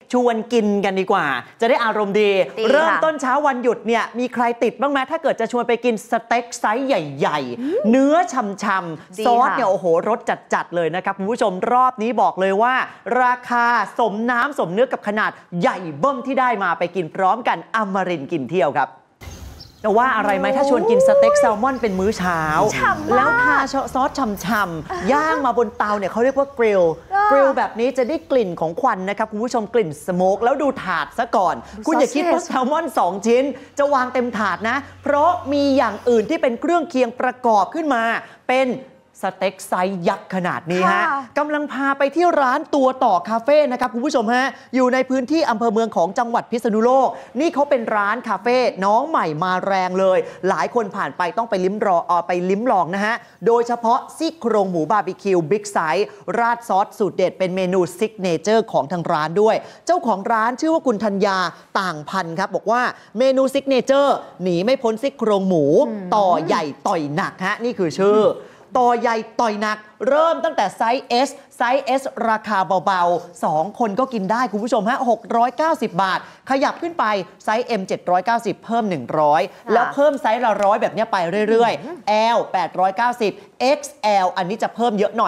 ชวนกินกันดีกว่าจะได้อารมณ์ดีเริ่มต้นเช้าวันหยุดเนี่ยมีใครติดบ้างไหมถ้าเกิดจะชวนไปกินสเต็กไซส์ใหญ่ๆเนื้อฉ่ำๆซอสเนี่ยโอ้โหรสจัดๆเลยนะครับคุณผู้ชมรอบนี้บอกเลยว่าราคาสมน้ำสมเนื้อกับขนาดใหญ่เบิ้มที่ได้มาไปกินพร้อมกันอมรินทร์กินเที่ยวครับจะว่าอะไรไหมถ้าชวนกินสเต็กแซลมอนเป็นมื้อเช้าแล้วทาซอสฉ่ำๆย่างมาบนเตาเนี่ยเขาเรียกว่ากริลแบบนี้จะได้กลิ่นของควันนะครับคุณผู้ชมกลิ่นสโมกแล้วดูถาดซะก่อนคุณอย่าคิดว่าแซลมอน2ชิ้นจะวางเต็มถาดนะเพราะมีอย่างอื่นที่เป็นเครื่องเคียงประกอบขึ้นมาเป็นสเต็กไซส์ยักษ์ขนาดนี้ฮะกำลังพาไปที่ร้านตัวต่อคาเฟ่นะครับคุณผู้ชมฮะอยู่ในพื้นที่อำเภอเมืองของจังหวัดพิษณุโลกนี่เขาเป็นร้านคาเฟ่น้องใหม่มาแรงเลยหลายคนผ่านไปต้องไปลิ้มลองนะฮะโดยเฉพาะซี่โครงหมูบาร์บีคิวบิ๊กไซส์ราดซอสสูตรเด็ดเป็นเมนูซิกเนเจอร์ของทางร้านด้วยเจ้าของร้านชื่อว่าคุณธัญญาต่างพันครับบอกว่าเมนูซิกเนเจอร์หนีไม่พ้นซี่โครงหมูต่อใหญ่ต่อยหนักฮะนี่คือชื่อต่อใหญ่ต่อยหนักเริ่มตั้งแต่ไซส์ S ไซส์ S ราคาเบาๆ2คนก็กินได้คุณผู้ชมฮะ690 บาทขยับขึ้นไปไซส์ M 790เพิ่ม100แล้วเพิ่มไซส์ละ100แบบนี้ไปเรื่อยๆ L 890 XL อันนี้จะเพิ่มเยอะหน่อย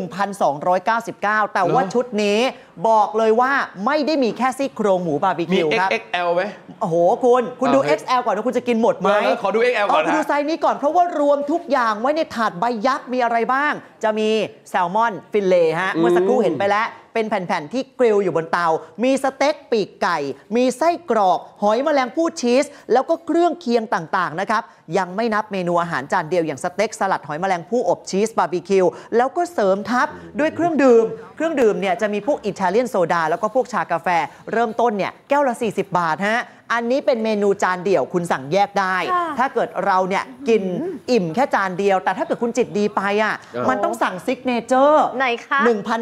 1,299 แต่ว่าชุดนี้บอกเลยว่าไม่ได้มีแค่ซี่โครงหมูบาร์บีคิวครับมี XXL ไหมโอ้โหคุณดู XL ก่อนว่าคุณจะกินหมดไหมขอดู XL ก่อนนะดูไซส์นี้ก่อนเพราะว่ารวมทุกอย่างไว้ในถาดใบยักษ์มีอะไรบ้างจะมีแซลมอนฟิลเล่ฮะเมื่อสักครู่เห็นไปแล้วเป็นแผ่นๆที่กริลอยู่บนเตามีสเต็กปีกไก่มีไส้กรอกหอยแมลงภู่ชีสแล้วก็เครื่องเคียงต่างๆนะครับยังไม่นับเมนูอาหารจานเดียวอย่างสเต็กสลัดหอยแมลงภู่อบชีสบาร์บีคิวแล้วก็เสริมทับด้วยเครื่องดื่มเนี่ยจะมีพวกอิตาเลียนโซดาแล้วก็พวกชากาแฟเริ่มต้นเนี่ยแก้วละ40 บาทฮะอันนี้เป็นเมนูจานเดี่ยวคุณสั่งแยกได้ถ้าเกิดเราเนี่ยกินอิ่มแค่จานเดียวแต่ถ้าเกิดคุณจิตดีไปอ่ะมันต้องสั่งซิกเนเจอร์ไหนคะ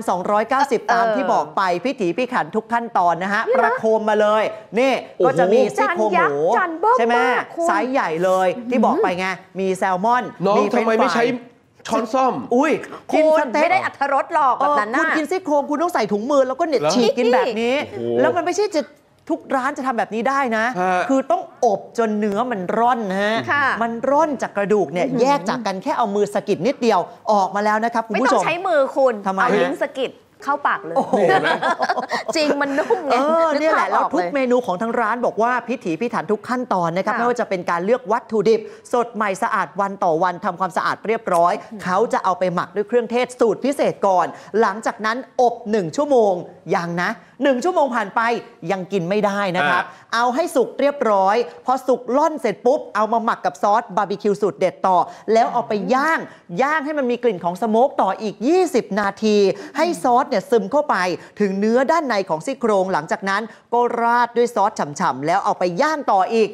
1,290 ตามที่บอกไปพิถีพิถันทุกขั้นตอนนะฮะประโคมมาเลยนี่ก็จะมีซี่โครงหมูใช่ไหมไซส์ใหญ่เลยที่บอกไปไงมีแซลมอนมีทำไมไม่ใช้ช้อนส้อมอุ้ยกินสเต็กไม่ได้อรรถรสหรอกแบบนั้นนะคุณกินซี่โครงคุณต้องใส่ถุงมือแล้วก็เน็ตฉีกกินแบบนี้แล้วมันไม่ใช่จะทุกร้านจะทำแบบนี้ได้นะคือต้องอบจนเนื้อมันร่อนฮะมันร่อนจากกระดูกเนี่ยแยกจากกันแค่เอามือสะกิดนิดเดียวออกมาแล้วนะครับคุณผู้ชมไม่ต้องใช้มือคุณเอาลิ้นสะกิดเข้าปากเลยจริงมันนุ่มไงนี่แหละแล้วทุกเมนูของทางร้านบอกว่าพิถีพิถันทุกขั้นตอนนะครับไม่ว่าจะเป็นการเลือกวัตถุดิบสดใหม่สะอาดวันต่อวันทำความสะอาดเรียบร้อยเขาจะเอาไปหมักด้วยเครื่องเทศสูตรพิเศษก่อนหลังจากนั้นอบ1 ชั่วโมงยังนะ1 ชั่วโมงผ่านไปยังกินไม่ได้นะครับเอาให้สุกเรียบร้อยพอสุกล่อนเสร็จปุ๊บเอามาหมักกับซอสบาร์บีคิวสูตรเด็ดต่อแล้วเอาไปย่างให้มันมีกลิ่นของสโมกต่ออีก20 นาทีให้ซอสเนี่ยซึมเข้าไปถึงเนื้อด้านในของซี่โครงหลังจากนั้นก็ราดด้วยซอสฉ่ำๆแล้วเอาไปย่างต่ออีก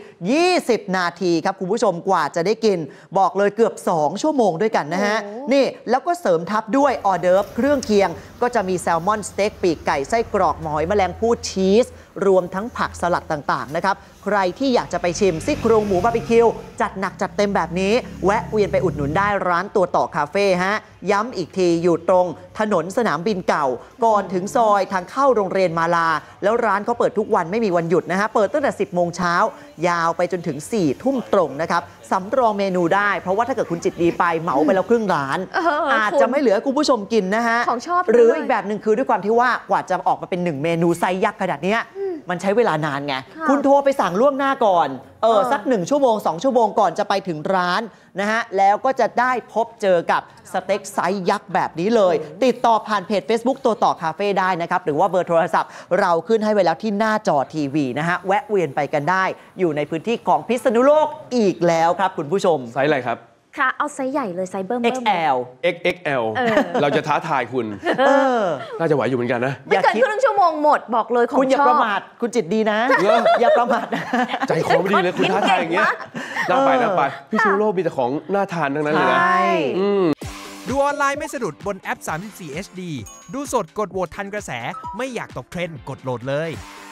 20 นาทีครับคุณผู้ชมกว่าจะได้กินบอกเลยเกือบ2 ชั่วโมงด้วยกันนะฮะนี่แล้วก็เสริมทับด้วยออเดิร์ฟเครื่องเคียงก็จะมีแซลมอนสเต็กปีกไก่ไส้กรอกหอยแมลงภู่ชีสรวมทั้งผักสลัดต่างๆนะครับใครที่อยากจะไปชิมซี่โครงหมูบาร์บีคิวจัดหนักจัดเต็มแบบนี้แวะเวียนไปอุดหนุนได้ร้านตัวต่อคาเฟ่ฮะย้ำอีกทีอยู่ตรงถนนสนามบินเก่าก่อนถึงซอยทางเข้าโรงเรียนมาลาแล้วร้านเขาเปิดทุกวันไม่มีวันหยุดนะฮะเปิดตั้งแต่ 10 โมงเช้ายาวไปจนถึง 4 ทุ่มตรงนะครับสำรองเมนูได้เพราะว่าถ้าเกิดคุณจิตดีไปเหมาไปแล้วครึ่งร้านอาจจะไม่เหลือคุณผู้ชมกินนะฮะของชอบหรืออีกแบบหนึ่งคือด้วยความที่ว่ากว่าจะออกมาเป็น1 เมนูไซส์ยักษ์ขนาดนี้มันใช้เวลานานไงคุณโทรไปสั่งล่วงหน้าก่อนสัก1 ชั่วโมง 2 ชั่วโมงก่อนจะไปถึงร้านนะฮะแล้วก็จะได้พบเจอกับสเต็กไซส์ยักษ์แบบนี้เลยติดต่อผ่านเพจ Facebook ตัวต่อคาเฟ่ได้นะครับหรือว่าเบอร์โทรศัพท์เราขึ้นให้ไว้แล้วที่หน้าจอทีวีนะฮะแวะเวียนไปกันได้อยู่ในพื้นที่ของพิษณุโลกอีกแล้วครับคุณผู้ชมไซส์อะไรครับค่ะเอาไซส์ใหญ่เลยไซส์เบิ้ม XL XXL เราจะท้าทายคุณน่าจะไหวอยู่เหมือนกันนะไม่เกินครึ่งชั่วโมงหมดบอกเลยของชอบคุณอย่าประมาทคุณจิตดีนะอย่าประมาทใจคอไม่ดีเลยคุณท้าทายอย่างเงี้ยน่าไปพี่ชูโร่มีแต่ของน่าทานทั้งนั้นเลยนะดูออนไลน์ไม่สะดุดบนแอป34 HD ดูสดกดโหวตทันกระแสไม่อยากตกเทรนด์กดโหลดเลย